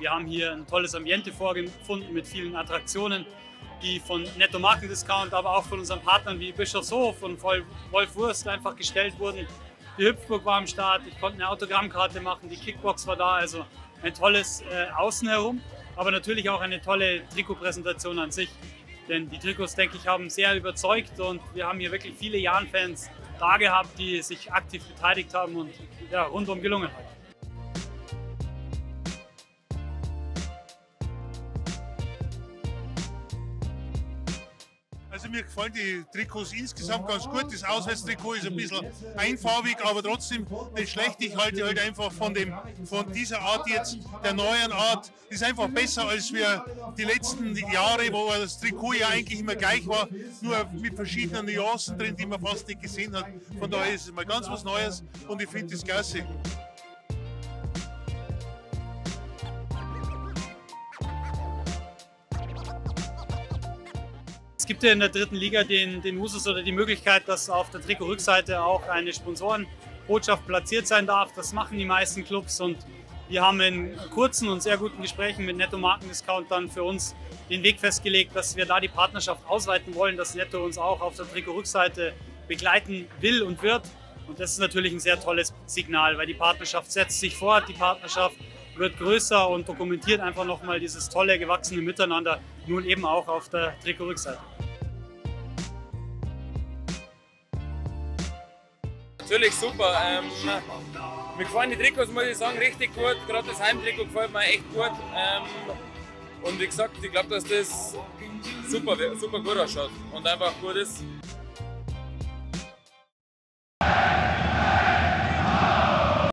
Wir haben hier ein tolles Ambiente vorgefunden mit vielen Attraktionen, die von Netto Markendiscount, aber auch von unseren Partnern wie Bischofshof und Wolf Wurst einfach gestellt wurden. Die Hüpfburg war am Start, ich konnte eine Autogrammkarte machen, die Kickbox war da, also ein tolles Außen herum, aber natürlich auch eine tolle Trikotpräsentation an sich. Denn die Trikots, denke ich, haben sehr überzeugt und wir haben hier wirklich viele Jahn-Fans da gehabt, die sich aktiv beteiligt haben und ja, rundum gelungen hat. Also mir gefallen die Trikots insgesamt ganz gut. Das Auswärtstrikot ist ein bisschen einfarbig, aber trotzdem nicht schlecht. Ich halte halt einfach von dieser Art jetzt, der neuen Art, ist einfach besser als wir die letzten Jahre, wo das Trikot ja eigentlich immer gleich war, nur mit verschiedenen Nuancen drin, die man fast nicht gesehen hat. Von daher ist es mal ganz was Neues und ich finde das klasse. Es gibt ja in der dritten Liga den Usus oder die Möglichkeit, dass auf der Trikotrückseite auch eine Sponsorenbotschaft platziert sein darf. Das machen die meisten Clubs und wir haben in kurzen und sehr guten Gesprächen mit Netto Markendiscount dann für uns den Weg festgelegt, dass wir da die Partnerschaft ausweiten wollen, dass Netto uns auch auf der Trikotrückseite begleiten will und wird. Und das ist natürlich ein sehr tolles Signal, weil die Partnerschaft setzt sich fort, die Partnerschaft wird größer und dokumentiert einfach nochmal dieses tolle, gewachsene Miteinander, nun eben auch auf der Trikotrückseite. Natürlich super. Mir gefallen die Trikots, muss ich sagen, richtig gut. Gerade das Heimtrikot gefällt mir echt gut. Und wie gesagt, ich glaube, dass das super gut ausschaut und einfach gut ist.